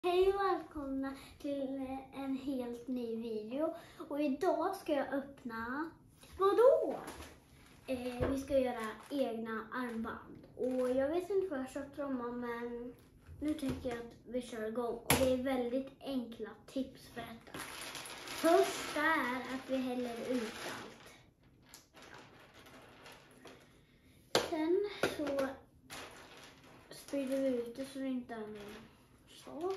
Hej och välkomna till en helt ny video. Och idag ska jag öppna... Vadå? Vi ska göra egna armband. Och jag vet inte vad jag köpte dem, men nu tänker jag att vi kör igång. Och det är väldigt enkla tips för detta. Första är att vi häller ut allt. Sen så sprider vi ut det så det inte är någon sak.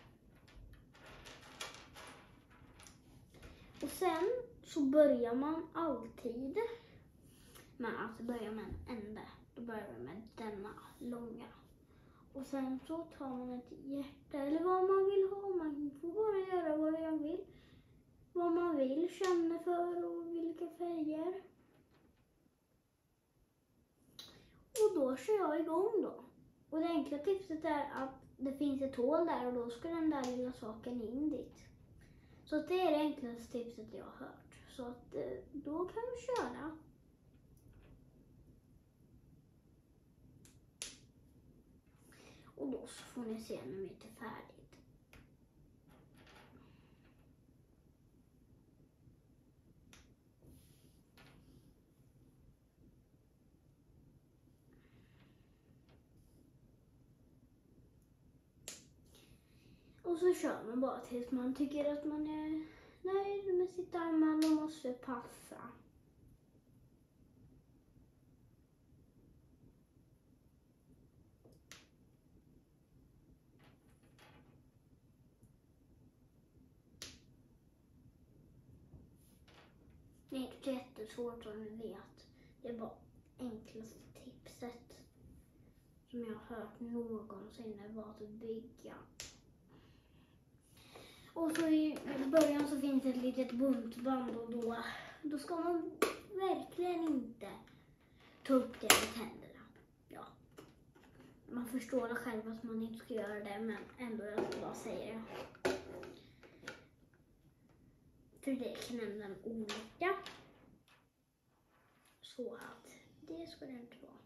Och sen så börjar man alltid med att börja med en ände. Då börjar vi med denna långa. Och sen så tar man ett hjärta eller vad man vill ha. Man får bara göra vad jag vill. Vad man vill, känna för och vilka färger. Och då kör jag igång då. Och det enkla tipset är att det finns ett hål där och då ska den där lilla saken in dit. Så att det är det enklaste tipset jag har hört. Så att då kan vi köra. Och då så får ni se när det är färdigt. Och så kör man bara tills man tycker att man är nöjd med sitt armband och måste passa. Det är inte jättesvårt om ni vet. Det är bara enklaste tipset som jag har hört någonsin är bara att bygga. Och så i början så finns det ett litet buntband och då ska man verkligen inte ta upp det med tänderna. Ja, man förstår det själv att man inte ska göra det, men ändå jag ska bara säga det. För det kan hända en olycka. Så att det ska det inte vara.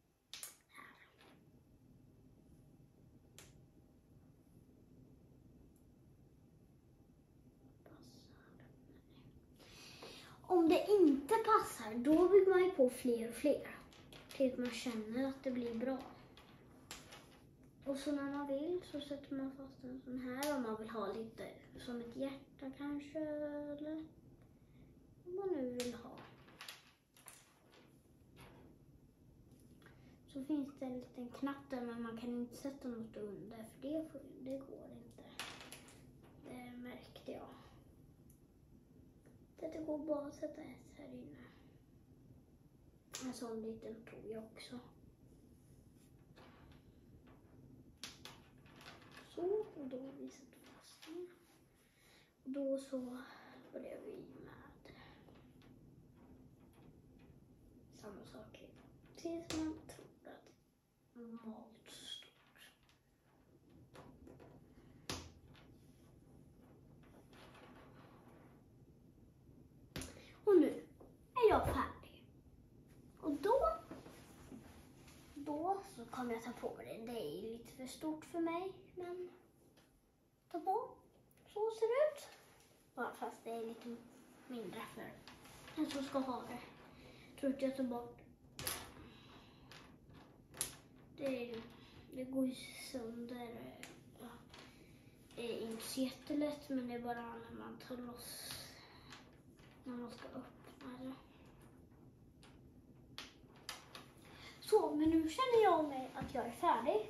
Om det inte passar, då bygger man ju på fler och fler. Tills man känner att det blir bra. Och så när man vill så sätter man fast en sån här. Om man vill ha lite som ett hjärta kanske. Eller vad man nu vill ha. Så finns det en liten knapp där, men man kan inte sätta något under. För det går inte. Det märkte jag. Det går bara att sätta ett här inne. En sån liten tog jag också. Så, och då har vi satt fast den. Och då så börjar vi med samma sak. Tills man tror att normalt stort. Och nu är jag färdig. Och då så kommer jag ta på mig det. Det är lite för stort för mig, men ta på. Så ser det ut. Bara fast det är lite mindre för den som ska ha det. Jag tror att jag tar bort. Det går ju sönder. Ja. Det är inte så jättelätt, men det är bara när man tar loss. När man ska öppna det. Så, men nu känner jag mig att jag är färdig.